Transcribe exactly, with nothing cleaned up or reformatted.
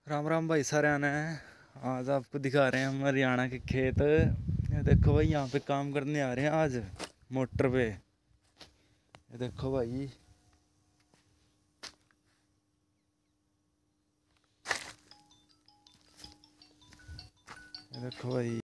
राम राम भाई सारे आना है। आज आपको दिखा रहे हैं हम हरियाणा के खेत। ये देखो भाई, यहाँ पे काम करने आ रहे हैं आज मोटर पे। ये देखो भाई, ये देखो भाई।